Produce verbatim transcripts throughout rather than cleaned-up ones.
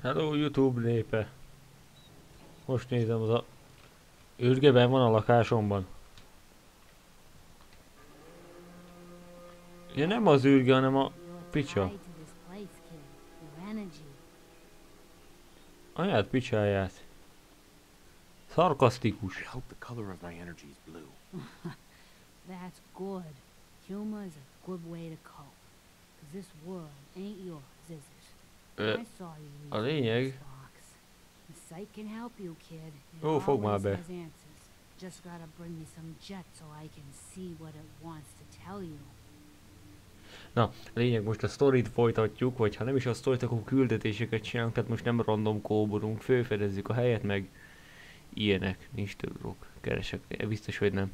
Hello YouTube népe. Most nézem, az a űrgeben van a lakásomban. Ja, nem az űrge, hanem a picsa. Anyád picsáját. Szarkasztikus. I hope the color of my energy is blue. That's good. Humor is a good way to cope. Cause this world ain't yours, is it? Ö, I saw you a read lényeg... this box. The site can help you, kid. It Ó, fog már always be. has answers. Just gotta bring me some jet so I can see what it wants to tell you. Na, a lényeg, most a sztorit folytatjuk, vagy ha nem is a sztorit, akkor küldetéseket csinálunk, tehát most nem random kóborunk, fölfedezzük a helyet, meg ilyenek, nincs több dolog. Keresek, biztos, hogy nem.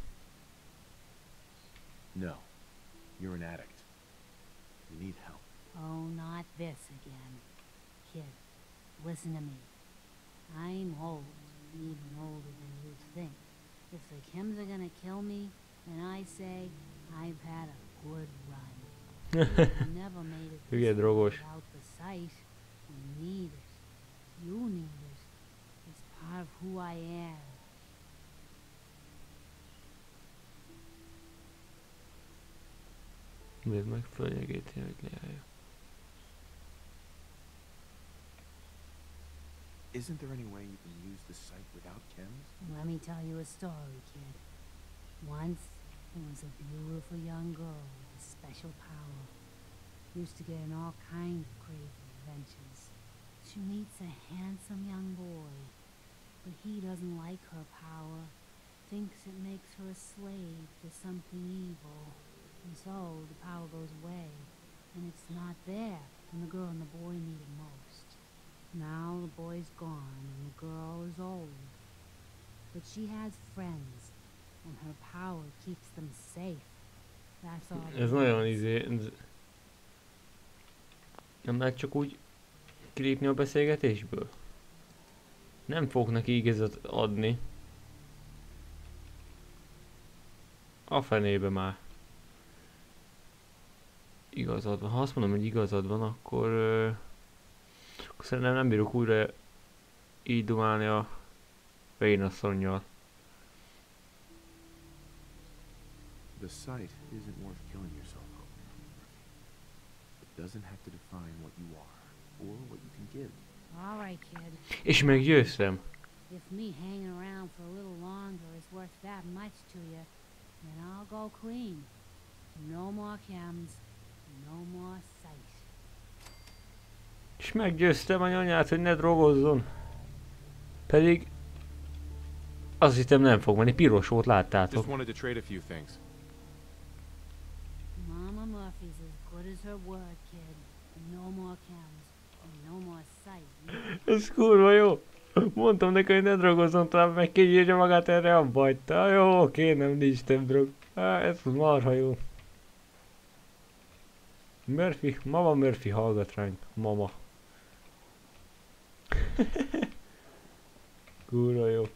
No. You're an addict. You need help. Oh, not this again. Kid, listen to me. I'm old, even older than you think. If the chems are gonna kill me, then I say I've had a good run. We've never made it Hülye this drogos. far without the sight. We need it. You need it. It's part of who I am. Nézd meg, följegíti, hogy leállja. Isn't there any way you can use the site without chems? Let me tell you a story, kid. Once, there was a beautiful young girl with a special power. Used to get in all kinds of crazy adventures. She meets a handsome young boy, but he doesn't like her power, thinks it makes her a slave to something evil. And so, the power goes away, and it's not there when the girl and the boy need it most. Now the boy's gone and the girl is old. But she has friends, and her power keeps them safe. That's all. Ez nagyon izé... ez- Nem lehet csak úgy kilépni a beszélgetésből? Nem fog neki igazat adni. A fenébe már. Igazad van. Ha azt mondom, hogy igazad van, akkor... Ö, akkor szerintem nem bírok újra így dumálni a vénasszonnyal. The site isn't worth killing yourself over. It doesn't have to define what you are, or what you can give. All right, kid. És meggyőztem. If me hanging around for a little longer is worth that much to you, then I'll go clean. No more chems, no more sight. És meggyőztem a nyanyát, hogy ne drogozzon. Pedig... Azt hittem nem fog menni, piros volt, láttátok. Just wanted to trade a few things. Mama Murphy's as good as her word, kid. No more chems, and no more sight. Ez kurva jó. Mondtam neki, hogy ne drogozzon tovább, meg kinyírja magát, erre abba hagyta. Jó, oké, nem, nincs több drog. Há, ez marha jó. Murphy, Mama Murphy hallgat ránk. Mama. Kurva jó.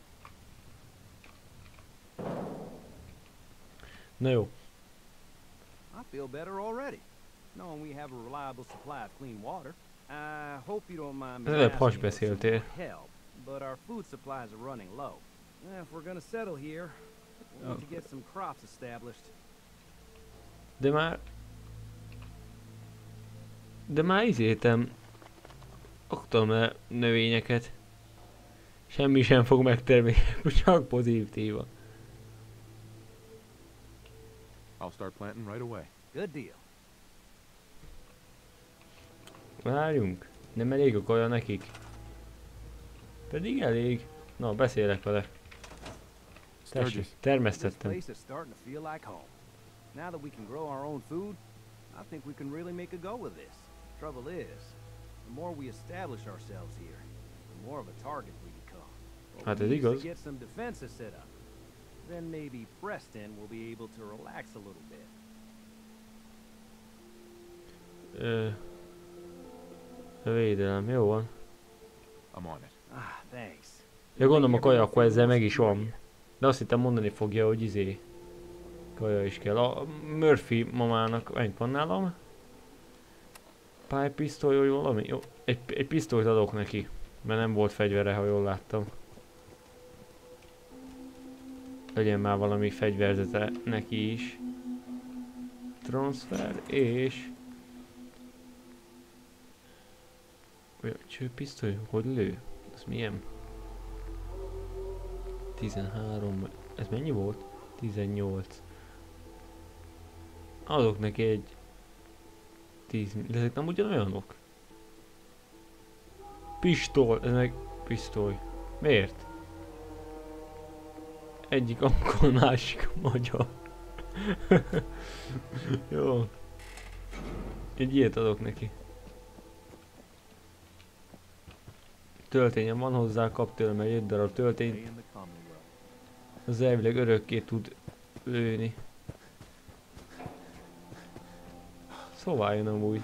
Na jó. I feel better already, knowing we have a reliable supply of clean water. I hope you don't mind me Előbb asking you for some hasbeszéltél. more help, but our food supplies are running low. If we're gonna settle here, we need to get some crops established. De már... De már izétem... Oktam le növényeket. Semmi sem fog megtermelni, csak pozitíva. I'll start planting right away. Good deal. Várjunk. Nem elég a kaja nekik. Pedig elég. Na, beszélek vele. Tessék, Sturgis, This termesztettem. place is starting to feel like home. Now that we can grow our own food, I think we can really make a go with this. Trouble is, the more we establish ourselves here, the more of a target we become. But Hát we ez need to igaz. get some defenses set up. Then maybe Preston will be able to relax a little bit. Ö... A védelem, jó van. I'm on it. Ah, thanks. Ja, gondolom a kaja akkor ezzel meg is van. De azt hittem mondani fogja, hogy izé... Kaja is kell. A Murphy mamának, mennyit van nálam? Pálypisztoly vagy valami? Jó, egy, egy pisztolyt adok neki, mert nem volt fegyvere, ha jól láttam. Legyen már valami fegyverzete neki is. Transfer és... Olyan csőpisztoly? Hogy lő? Ez milyen? tizenhárom... Ez mennyi volt? tizennyolc. Adok neki egy... tíz... De ezek nem ugyanolyanok? Pistoly! Ez meg... Pisztoly. Miért? Egyik angol, másik magyar. Jó. Egy ilyet adok neki. Töltényem van hozzá, kap tőlem egy öt darab töltényt. Az elvileg örökké tud lőni. Szóval jön amúgy.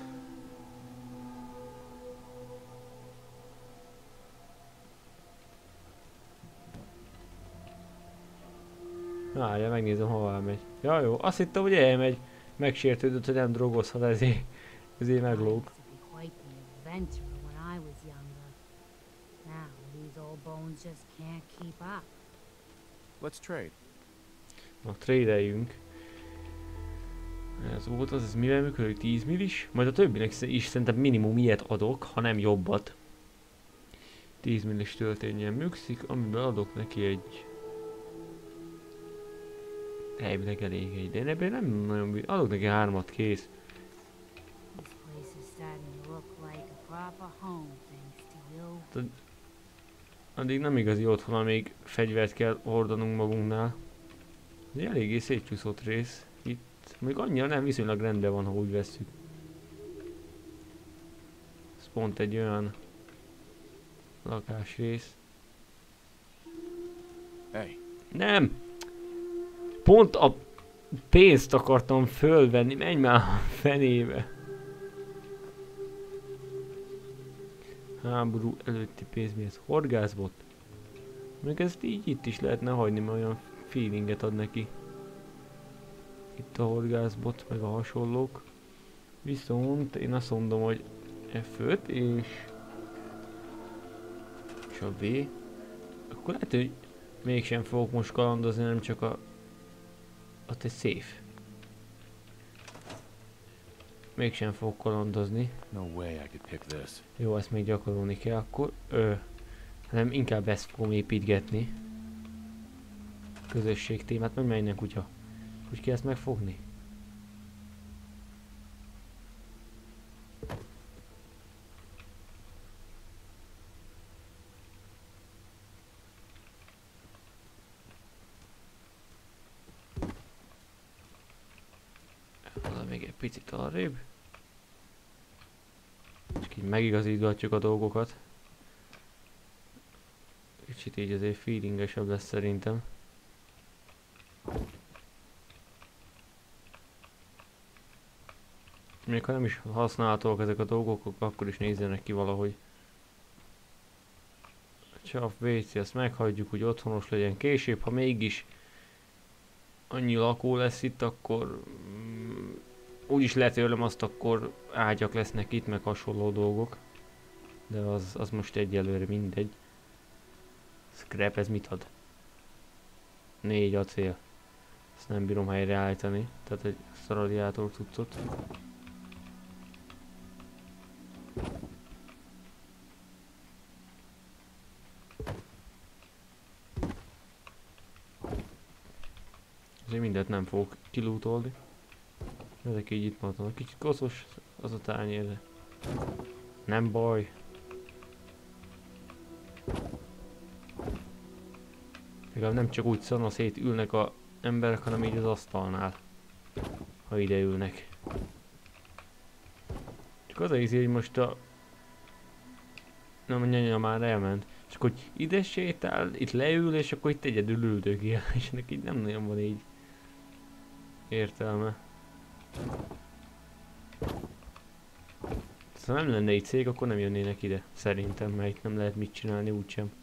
Várja, megnézem, hová megy. Ja jó, azt hittem, hogy elmegy. Megsértődött, hogy nem drogozhat, ezért, ezért meglóg. Let's trade. Na, trade-eljünk. Ez volt az, ez mivel működik? tíz millis? Majd a többinek is szerintem minimum ilyet adok, ha nem jobbat. tíz millis töltényen működik, amiben adok neki egy... Elvileg elég egy, de én ebben nem nagyon bír. Adok neki hármat, kész. Addig nem igazi otthon, amíg fegyvert kell hordanunk magunknál. Ez egy eléggé szétcsúszott rész. Itt még annyira nem, viszonylag rendben van, ha úgy vesszük. Ez pont egy olyan lakásrész. Hey. Nem! Pont a pénzt akartam fölvenni, menj már a fenébe. Háború előtti pénz miért? Horgászbot? Még ezt így itt is lehetne hagyni, mert olyan feelinget ad neki. Itt a horgászbot, meg a hasonlók. Viszont én azt mondom, hogy F öt és... és a V. Akkor lehet, hogy mégsem fogok most kalandozni, nem csak a... ott egy safe. Mégsem fogok kalandozni. No way I could pick this. Jó, ezt még gyakorolni kell, akkor... Ö, nem, inkább ezt fogom építgetni. Közösség témát, meg menjen kutya. Úgy kell ezt megfogni? Oda még egy picit arrébb. Csak így megigazítgatjuk a dolgokat. Kicsit így azért feelingesebb lesz szerintem. Még ha nem is használhatóak ezek a dolgok, akkor is nézzenek ki valahogy. Csap, vé cé, ezt meghagyjuk, hogy otthonos legyen később, ha mégis annyi lakó lesz itt, akkor mm, úgyis letőlem azt, akkor ágyak lesznek itt, meg hasonló dolgok. De az, az most egyelőre mindegy. Scrap, ez mit ad? Négy acél. Ezt nem bírom helyreállítani, tehát egy radiátor cuccot. Azért mindent nem fogok kilútolni. Ezek így itt maradnak. Kicsit koszos az a tányérre. Nem baj. Legalább nem csak úgy szanaszét ülnek az emberek, hanem így az asztalnál. Ha ide ülnek. Csak az a izé, hogy most a... Nem, a nyanya már elment. És akkor hogy ide sétál, itt leül, és akkor itt egyedül üldögél. És ennek így nem nagyon van így értelme. Ha nem lenne egy cég, akkor nem jönnének ide. Szerintem, mert itt nem lehet mit csinálni úgysem.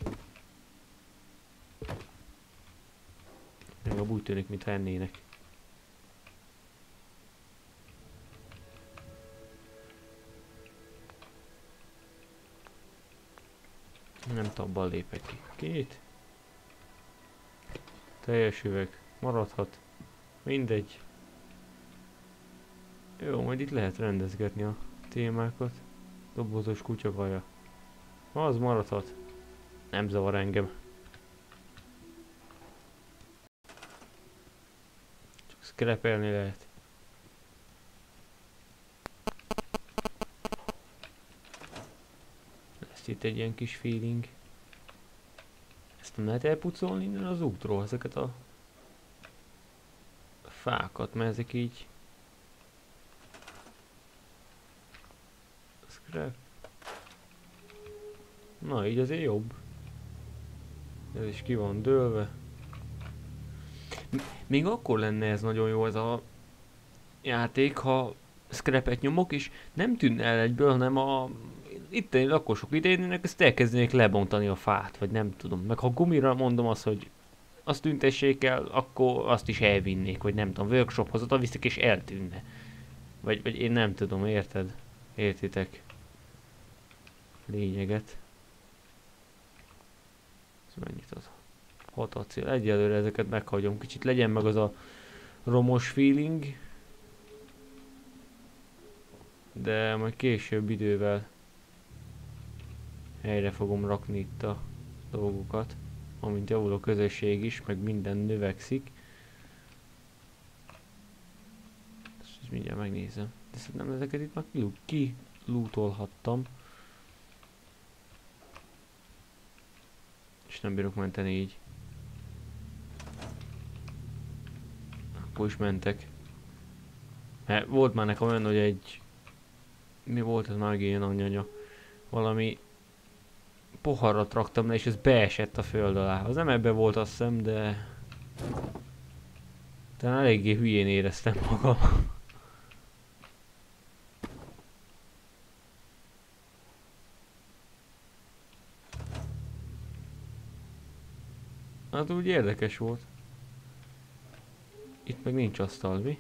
Legalább úgy tűnik, mintha ennének. Nem tudom, bal lépek ki. Két. Teljes üveg. Maradhat. Mindegy. Jó, majd itt lehet rendezgetni a témákat. Dobozos kutyakaja. Az maradhat. Nem zavar engem. Csak scrapelni lehet. Lesz itt egy ilyen kis feeling. Ezt nem lehet elpucolni innen az útról, ezeket a fákat, mert ezek így... Scrap. Na, így azért jobb. Ez is ki van dőlve. Még akkor lenne ez nagyon jó ez a játék, ha scrapet nyomok, és nem tűnne el egyből, hanem a itteni lakosok idejének ezt elkezdenék lebontani a fát, vagy nem tudom. Meg ha gumira mondom azt, hogy azt tüntessék el, akkor azt is elvinnék, vagy nem tudom, workshophoz oda viszik és eltűnne. Vagy, vagy én nem tudom, érted? Értitek? Lényeget. Ez mennyit az? hat acél. Egyelőre ezeket meghagyom. Kicsit legyen meg az a romos feeling. De majd később idővel helyre fogom rakni itt a dolgokat. Amint javul a közösség is, meg minden növekszik. Ezt mindjárt megnézem. De szerintem ezeket itt már kilútolhattam. És nem bírok menteni így. Akkor is mentek. Mert volt már nekem olyan, hogy egy... Mi volt ez már ilyen anyanya? Valami... poharrat raktam le, és ez beesett a föld alá. Az nem ebben volt, azt hiszem, de... talán eléggé hülyén éreztem magam. Hát úgy érdekes volt. Itt meg nincs asztal, mi?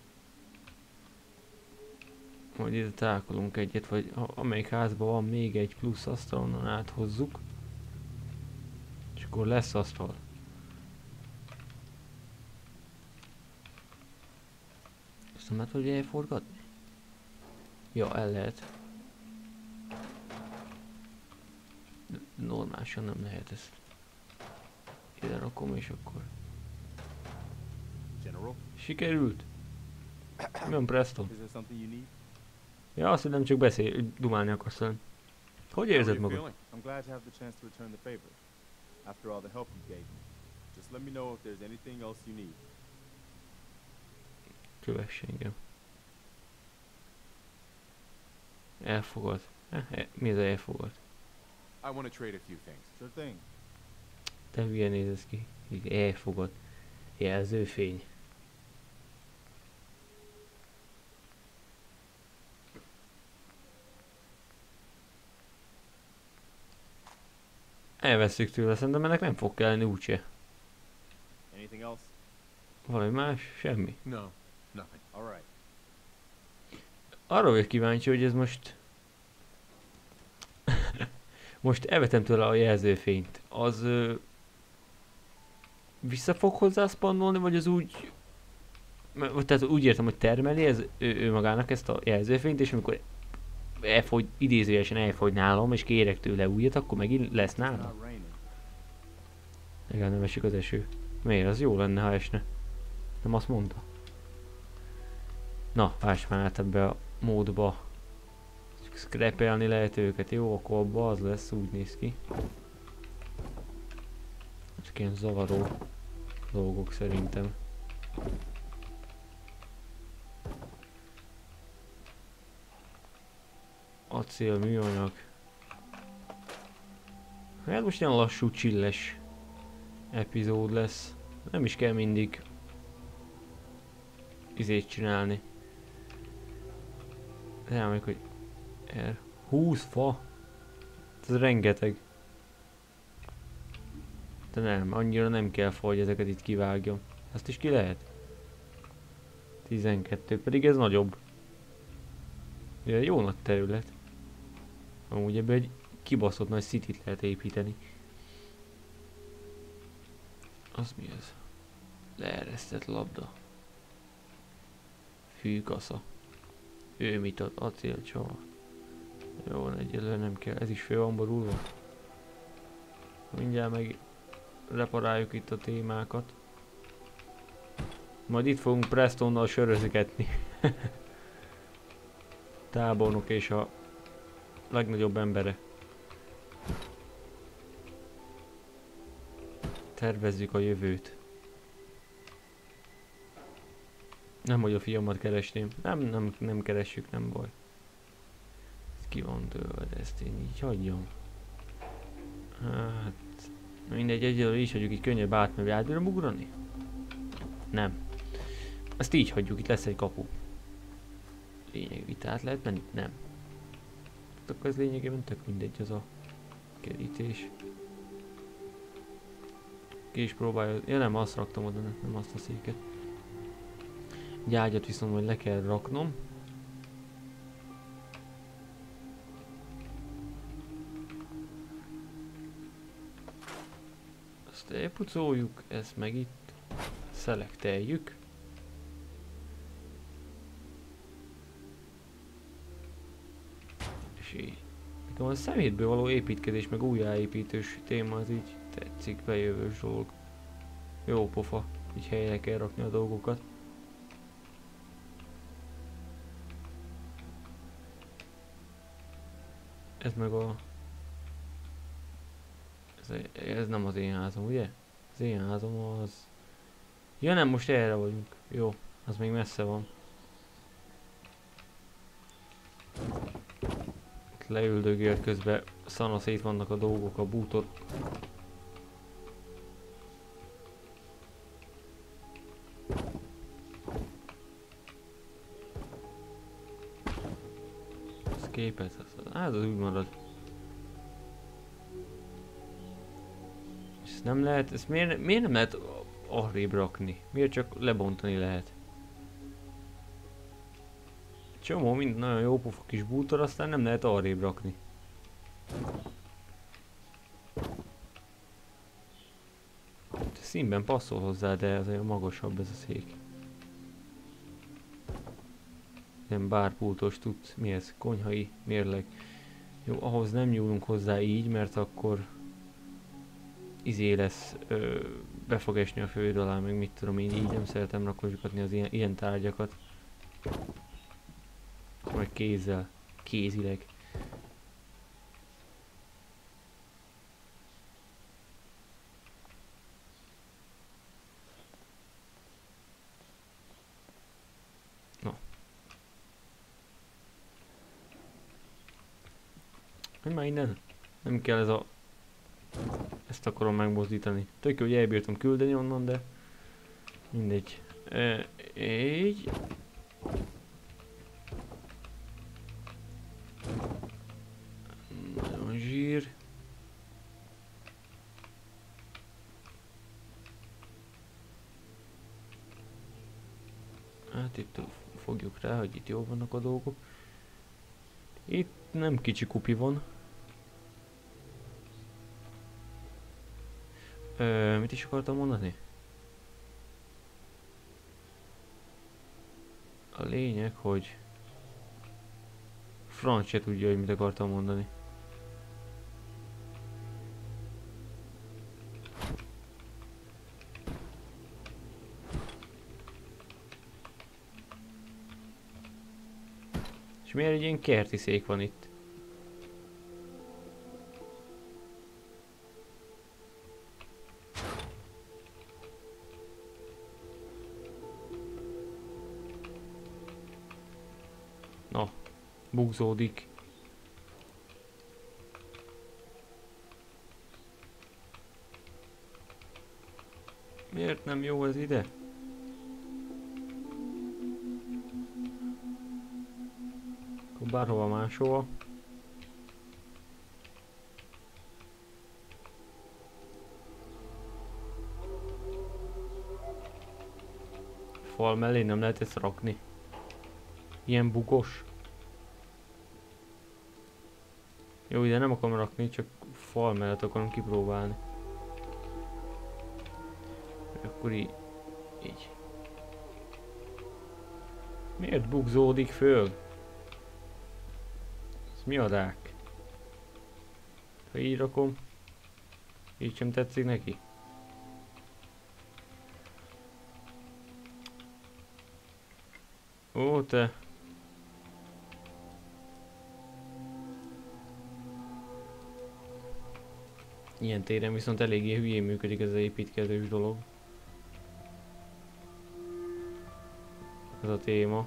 Majd ide találkozunk egyet, vagy ha amelyik házban van még egy plusz asztal, onnan áthozzuk. És akkor lesz asztal. Ezt nem lehet, hogy elforgatni? Ja, el lehet. De normálisan nem lehet ezt. Ide rakom és akkor... General, Sikerült! Mi van, Preston? is there something you need? Ja, azt nem csak beszél, dumálni akarsz velem. Hogy érzed magad? I'm glad to have the chance to return the favor. After all the help you gave me. Just let me know if there's anything else you need. Kövess engem. Elfogad. Eh, eh, mi ez elfogad? I want to trade a few things. Sure thing. Te hülye nézesz ki. Így elfogad. Jelzőfény. Elveszük tőle, szerintem ennek nem fog kelleni úgyse. Anything else? Valami más? Semmi. No, nothing. All right. Arra vagyok kíváncsi, hogy ez most... most elvetem tőle a jelzőfényt. Az... Ö... vissza fog hozzá spannolni, vagy az úgy... Vagy tehát úgy értem, hogy termeli ez ő, ő magának ezt a jelzőfényt, és amikor elfogy, idézőjelesen elfogy nálam, és kérek tőle újat, akkor megint lesz nálam. Igen, nem esik az eső. Miért? Az jó lenne, ha esne. Nem azt mondta. Na, váss már át ebbe a módba. Csak scrapelni lehet őket, jó? Akkor abba az lesz, úgy néz ki. Csak ilyen zavaró dolgok szerintem. Acél, műanyag. Hát most ilyen lassú, csilles epizód lesz. Nem is kell mindig izét csinálni. Reméljük, hogy er. húsz fa? Ez rengeteg. De nem, annyira nem kell fa, hogy ezeket itt kivágjam. Ezt is ki lehet? tizenkettő, pedig ez nagyobb. Ja, jó nagy terület. Amúgy ebben egy kibaszott nagy cityt lehet építeni. Az mi ez? Leeresztett labda. Fűkasza. Ő mit ad? Acélcsavar. Jó van, egyelőre nem kell. Ez is fő van borulva. Mindjárt meg reparáljuk itt a témákat. Majd itt fogunk Prestonnal sörözgetni. Tábornok és a legnagyobb embere. Tervezzük a jövőt. Nem, hogy a fiamat keresném. Nem, nem, nem keressük, nem baj. Ez ki van tőle, de ezt én így hagyjam. Hát... Mindegy, egyelőre is hagyjuk, így könnyebb átmenni. Át bírom ugrani? Nem. Ezt így hagyjuk, itt lesz egy kapu. Lényeg, itt át lehet menni? Nem. Akkor ez lényegében tök mindegy az a kerítés. Ki is próbálja, ja nem, azt raktam oda, nem azt a széket. Egy ágyat viszont majd le kell raknom. Ezt elpucoljuk, ezt meg itt szelekteljük. És így. Nekem a szemétből való építkezés, meg újjáépítős téma az így tetszik, bejövős dolog. Jó pofa, így helyre kell rakni a dolgokat. Ez meg a... Ez, ez nem az én házam, ugye? Az én házam az... Ja nem, most erre vagyunk. Jó, az még messze van. Itt leüldögélt közben szana szét vannak a dolgok, a bútor. Ez képet, az, az, az úgy marad. Ezt nem lehet, ezt miért, miért nem lehet arrébb rakni? Miért csak lebontani lehet? Csomó, mind nagyon jó pofa kis bútor, aztán nem lehet arrébb rakni. Színben passzol hozzá, de azért magasabb ez a szék. Nem bárpultos tudsz, mi ez? Konyhai mérleg. Jó, ahhoz nem nyúlunk hozzá így, mert akkor izé lesz, ö, be fog esni a föld alá, meg mit tudom én, így nem szeretem rakosgatni az ilyen, ilyen tárgyakat. Meg kézzel, kézileg. Na. Hogy már innen? Nem kell ez a... Ezt akarom megmozdítani. Tök jó, hogy elbírtam küldeni onnan, de... Mindegy. E, így... Nagyon zsír. Hát itt fogjuk rá, hogy itt jó vannak a dolgok. Itt nem kicsi kupi van. Ö, mit is akartam mondani? A lényeg, hogy franc se tudja, hogy mit akartam mondani. És miért egy ilyen kerti szék van itt? Na, bugzódik. Miért nem jó ez ide? Akkor bárhova máshova. Fal mellé nem lehet ezt rakni. Ilyen bugos. Jó, ide nem akarom rakni, csak fal mellett akarom kipróbálni. Akkor így. így. Miért bugzódik föl? Ez mi a rák? Ha így rakom, így sem tetszik neki. Ó, te! Ilyen téren viszont eléggé hülyén működik ez az építkezős dolog. Ez a téma.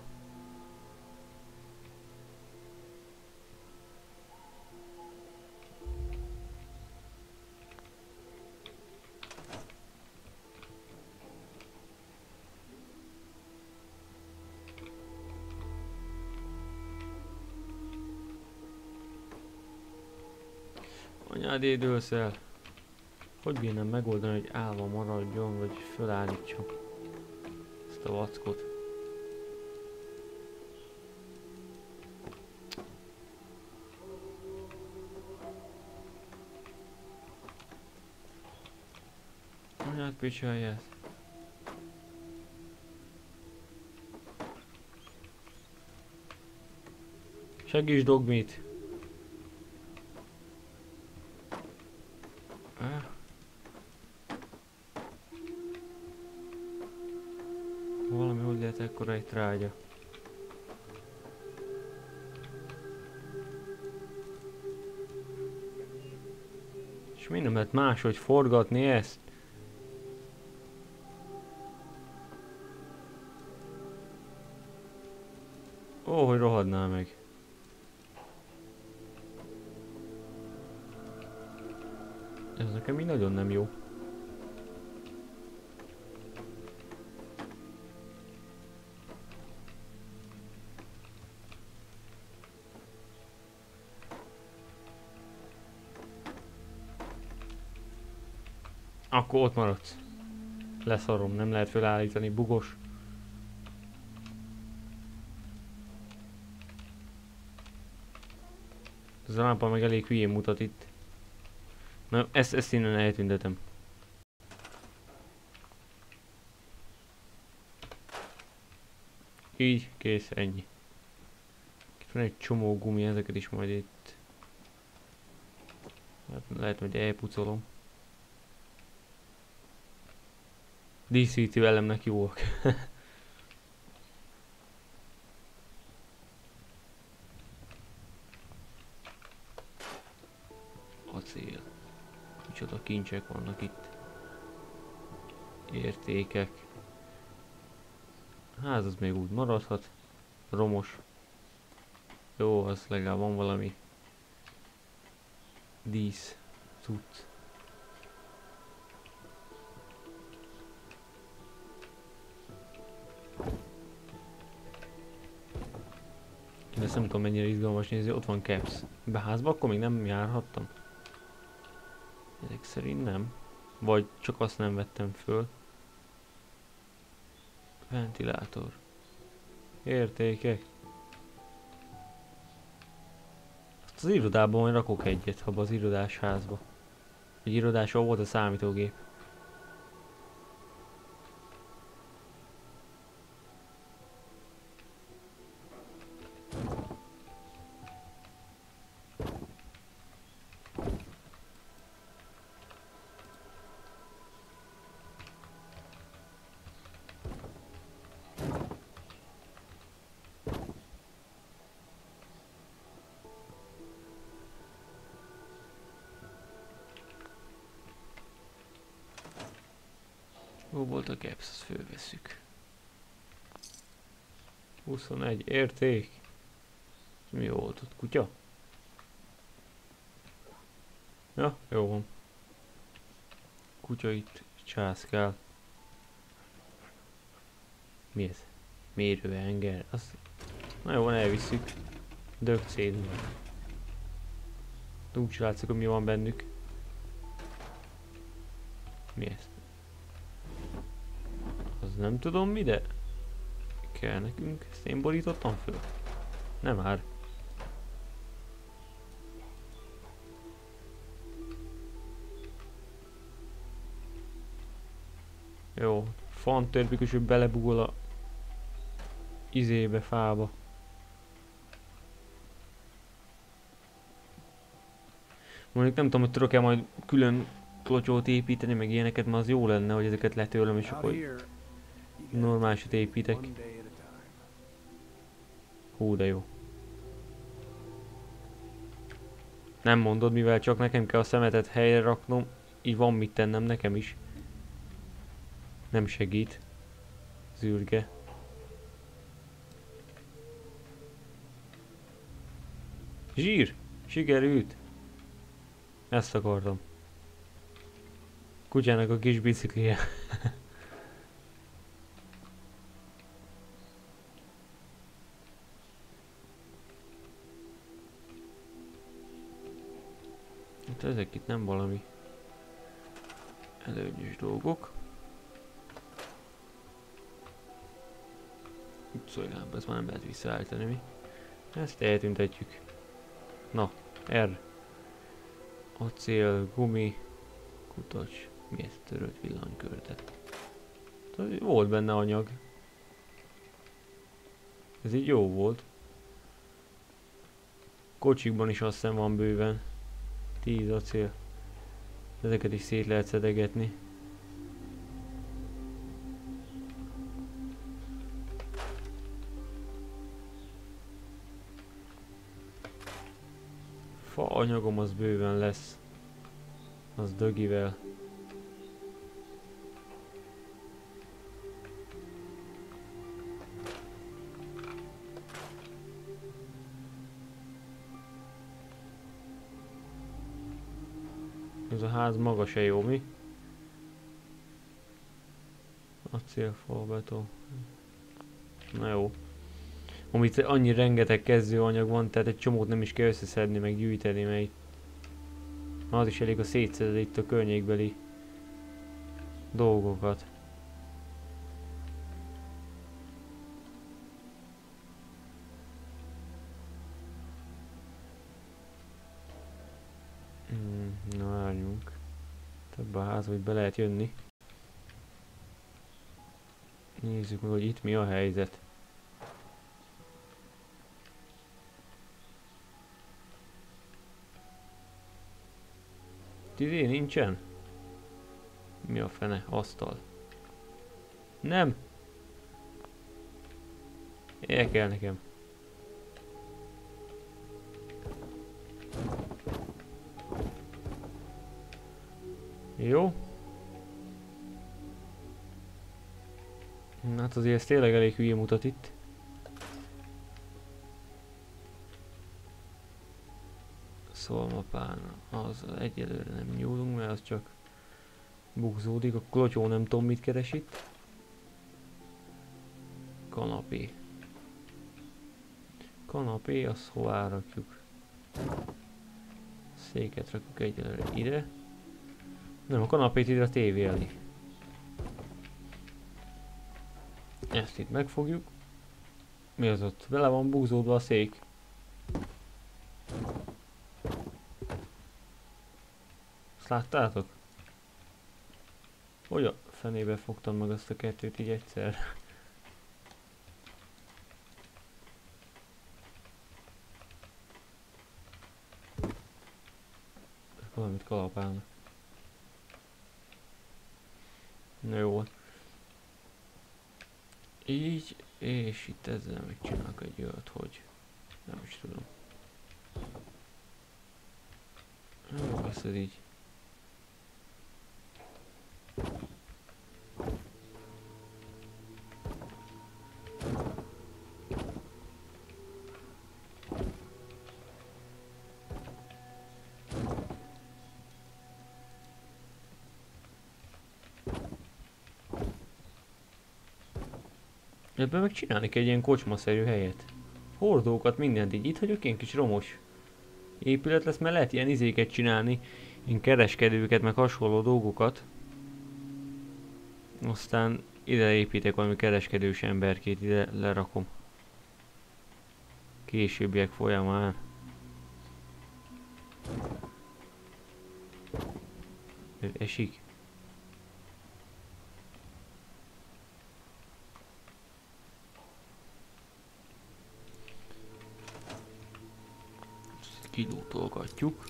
Anyád édülsz el. Hogy bírnám megoldani, hogy állva maradjon, vagy fölállítsam ezt a vackot? Anyád picsáját. Segíts, Dogmeat! Valami hogy lehet ekkora egy trágya. És mi nem lehet máshogy forgatni ezt? Ó, hogy rohadnál meg. Ez nekem így nagyon nem jó. Akkor ott maradsz. Leszarom, nem lehet felállítani, bugos. Ez a lámpa meg elég hülyén mutat itt. Na, ezt, ezt innen eltüntetem. Így, kész, ennyi. Itt van egy csomó gumi, ezeket is majd itt. Hát lehet, hogy elpucolom. díszítő elemnek jóak. Acél. Micsoda kincsek vannak itt. Értékek. Hát az még úgy maradhat. Romos. Jó, az legalább van valami dísz cucc. De ezt nem tudom mennyire izgalmas nézni, ott van Caps. Be házba akkor még nem járhattam. Ezek szerint nem. Vagy csak azt nem vettem föl. Ventilátor. Értékek. Azt az irodában majd rakok egyet, ha az irodás házba. Egy irodásról volt a számítógép. Hol volt a Caps, azt fölvesszük. huszonegy érték. Mi volt ott? Kutya? Ja, jó van. Kutya itt császkál. Mi ez? Mérőenger. Azt... Na jó van, elvisszük. Dög cédul. Úgy látszik, hogy mi van bennük. Mi ez? Az nem tudom mi, de kell nekünk. Ezt én borítottam föl. Nem már. Jó, fantörpikus, hogy belebugol a izébe, fába. Mondjuk nem tudom, hogy tudok-e majd külön klotyót építeni, meg ilyeneket, mert az jó lenne, hogy ezeket letőlöm, és akkor normálisat építek. Hú, de jó. Nem mondod, mivel csak nekem kell a szemetet helyre raknom, így van mit tennem nekem is. Nem segít. Zürge. Zsír! Sikerült! Ezt akartam. Kutyának a kis biciklije. Hát ezek itt nem valami előnyös dolgok. Szóval ezt már nem lehet visszaállítani, mi? Ezt eltüntetjük. Na, R. Acél, gumi, kutacs. Mi ez? Törött villanykörte. Volt benne anyag. Ez így jó volt. Kocsikban is azt hiszem van bőven. tíz acél. Ezeket is szét lehet szedegetni. Fa anyagom az bőven lesz. Az dögivel. Ez a ház maga se jó, mi? Acél, fa, beton. Na jó. Amit annyi rengeteg kezdőanyag van, tehát egy csomót nem is kell összeszedni, meg gyűjteni, mert az is elég, a szétszeded itt a környékbeli dolgokat. Hmm, na várjunk. Több a ház, hogy be lehet jönni. Nézzük meg, hogy itt mi a helyzet. Tizé nincsen? Mi a fene? Asztal. Nem! El kell nekem. Jó. Hát azért ez tényleg elég hülye mutat itt. Szalmapán, az egyelőre nem nyúlunk, mert az csak bugzódik. A klotyó nem tudom mit keres itt. Kanapé. Kanapé, azt hová rakjuk? Széket rakjuk egyelőre ide. Nem, a kanapét ide a tévé elé. Ezt itt megfogjuk. Mi az ott? Vele van bugzódva a szék. Ezt láttátok? Hogy a fenébe fogtam meg azt a kettőt így egyszer? Valamit kalapálnak. Na jó. Így, és itt ezzel megcsinálok egy olyat, hogy nem is tudom. Jó, lesz ez így. Ebben meg csinálni kell egy ilyen kocsmaszerű helyet. Hordókat, mindent így. Itt hagyok ilyen kis romos épület lesz, mert lehet ilyen izéket csinálni, ilyen kereskedőket, meg hasonló dolgokat. Aztán ide építek valami kereskedős emberkét, ide lerakom. Későbbiek folyamán. Ez esik. kilútolgatjuk.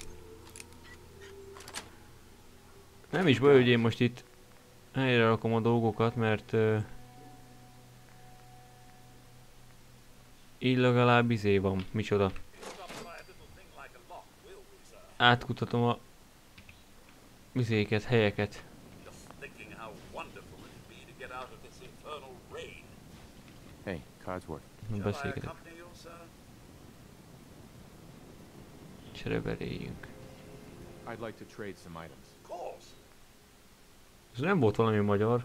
Nem is baj, hogy én most itt helyre rakom a dolgokat, mert uh, így legalább izé van. Micsoda? Átkutatom a izéket, helyeket. Hey, Codsworth. Beszélgetek. Csereberéljünk. I'd like to trade some items. Ez nem volt valami magyar.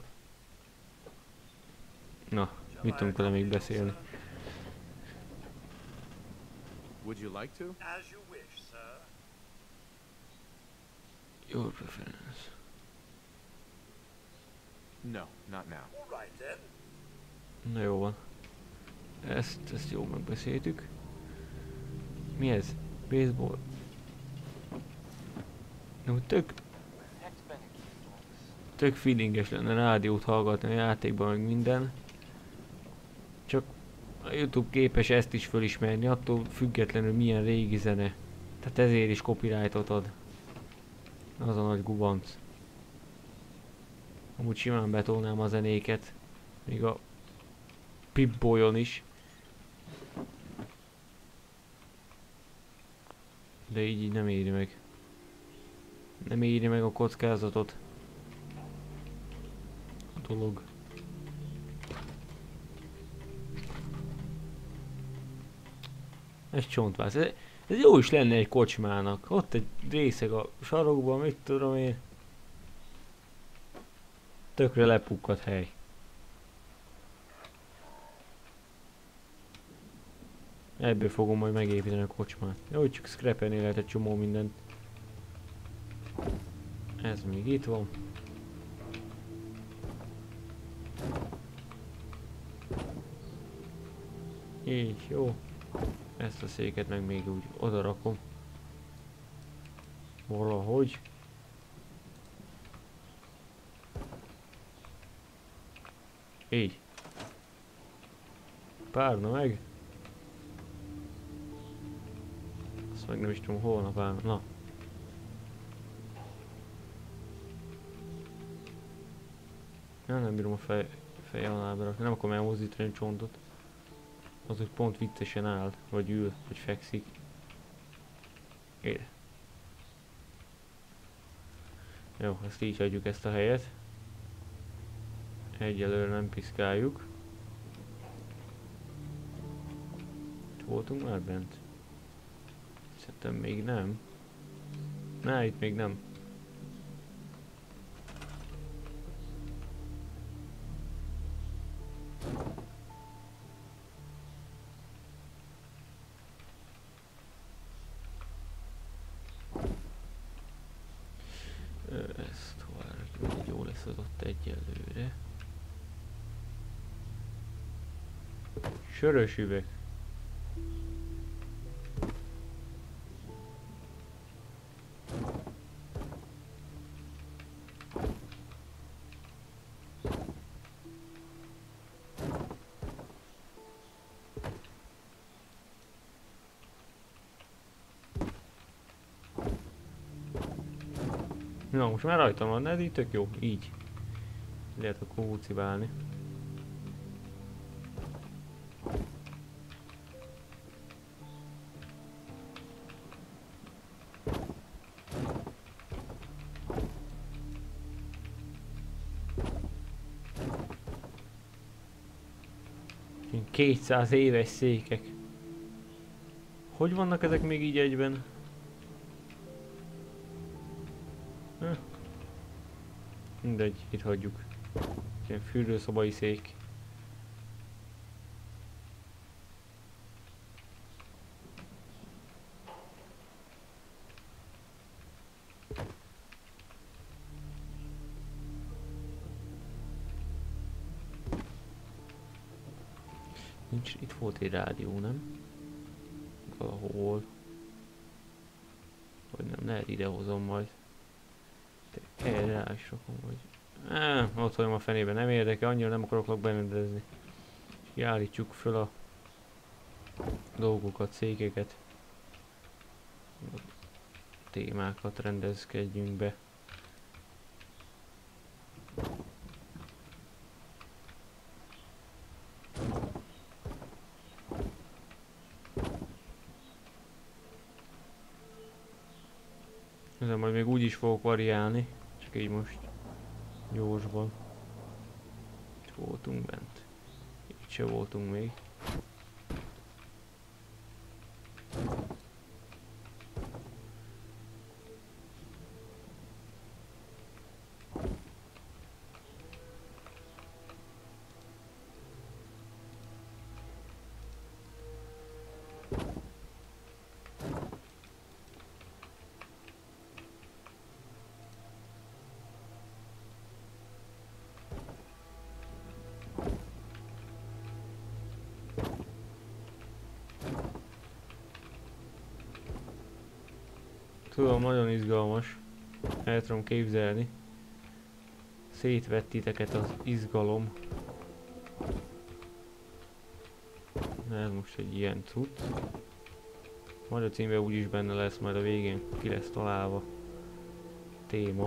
Na, mit tudunk vele még beszélni? Would you like to? As you wish, sir. Your preference. No, not now. All right then. Na jó van. Ezt, ezt jól megbeszéltük. Mi ez? Baseball. No, tök... Tök feelinges lenne rádiót hallgatni a játékban, meg minden. Csak a YouTube képes ezt is fölismerni, attól függetlenül milyen régi zene. Tehát ezért is copyrightot ad. Az a nagy gubanc. Amúgy simán betolnám a zenéket. Még a Pip-Boyon is. De így, így nem éri meg. Nem éri meg a kockázatot. A dolog. Ez csontváz. Ez, ez jó is lenne egy kocsmának. Ott egy részeg a sarokban, mit tudom én. Tökre lepukkadt hely. Ebből fogom majd megépíteni a kocsmát. Jó, csak scrapelni lehet egy csomó mindent. Ez még itt van. Így, jó. Ezt a széket meg még úgy oda rakom. Valahogy. Így. Párna meg. Azt meg nem is tudom hol a párna. Na. Ja, nem bírom a fej, fejem alá berakni. Nem akarom elmozdítani a csontot. Az, hogy pont viccesen áll, vagy ül, vagy fekszik. Ére. Jó, ezt így hagyjuk ezt a helyet. Egyelőre nem piszkáljuk. Itt voltunk már bent? Szerintem még nem. Na, itt még nem. Ezt hová rakjuk, hogy jó lesz az ott egyelőre. Sörös üveg. Na, most már rajtam van, ez így tök jó, így. Lehet akkor úcibálni. kétszáz éves székek. Hogy vannak ezek még így egyben? Hm. Mindegy, itt hagyjuk. Ilyen fürdőszobai szék. Nincs, itt volt egy rádió, nem? Valahol. Vagy nem, lehet idehozom majd. Erre rá is rakom, vagy... Áh, ott vagyom a fenében, nem érdekel, annyira nem akarok berendezni. Kiállítsuk föl a dolgokat, székeket. témákat rendezkedjünk be. Ezen majd még úgy is fogok variálni, csak így most gyorsban. Itt voltunk bent. Itt se voltunk még. Tudom, nagyon izgalmas. El tudom képzelni. Szétvett titeket az izgalom. Ez most egy ilyen cucc. Majd a címben úgyis benne lesz, majd a végén ki lesz találva. Téma.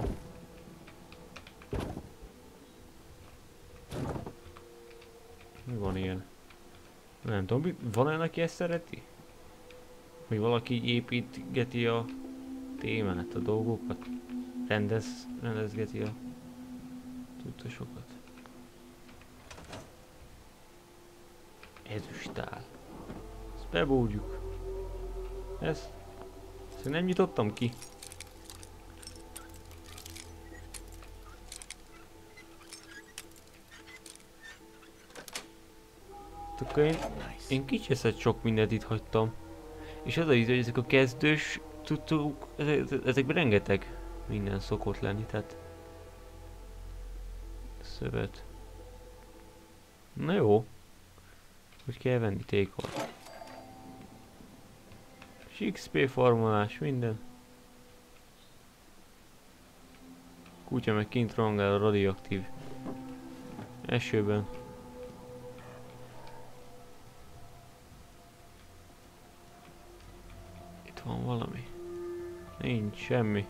Mi van ilyen? Nem tudom, van olyan, aki ezt szereti? Hogy valaki így építgeti a témát, a dolgokat? Rendez, rendezgeti a tudtosokat. Ezüstál. Ezt bebúrjuk. Ezt... Ezt nem nyitottam ki. Akkor én, én kicseszett sok mindent itt hagytam. És az a íz, hogy ezek a kezdős tudtuk, ezekben rengeteg minden szokott lenni, tehát szövet. Na jó. Úgy kell venni tékot. És iksz pé formulás, minden. Kutya meg kint rohangál a radioaktív esőben. Itt van valami. Nincs semmi.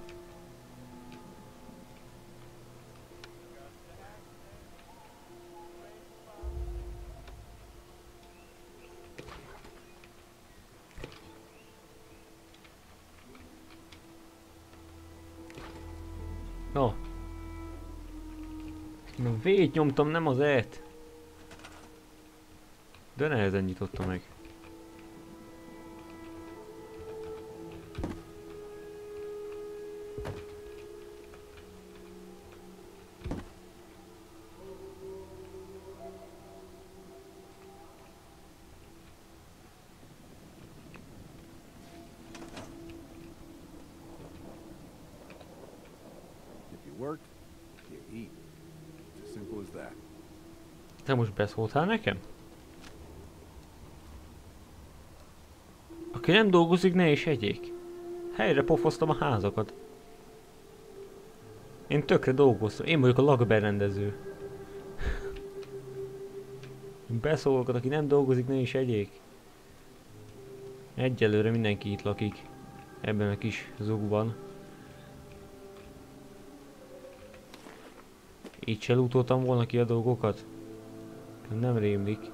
No. Na, vét nyomtam, nem az E-t. De nehezen nyitotta meg. Te most beszóltál nekem? Aki nem dolgozik, ne is egyék. Helyre pofoztam a házakat. Én tökre dolgoztam. Én vagyok a lakberendező. Beszólok, aki nem dolgozik, ne is egyék. Egyelőre mindenki itt lakik. Ebben a kis zugban. Így se lootoltam volna ki a dolgokat. Nem rémlik.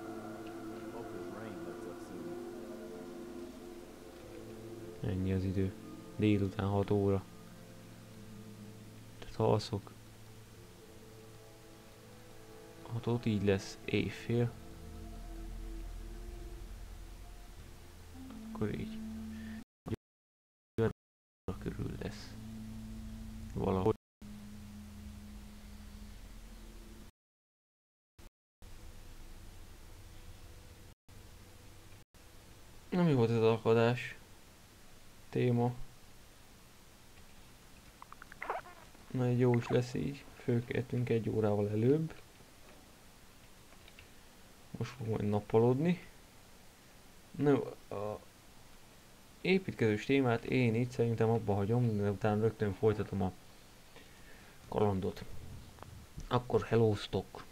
Ennyi az idő. Délután hat óra. Tehát alszok. Hát ott így lesz éjfél. Akkor így. Körül lesz. Valahogy. Na, mi volt ez az akadás? Téma. Na, egy jó is lesz így. Fölkeltünk egy órával előbb. Most fog majd nappalodni. Na, a építkezős témát én itt szerintem abba hagyom, de utána rögtön folytatom a kalandot. Akkor hello stock!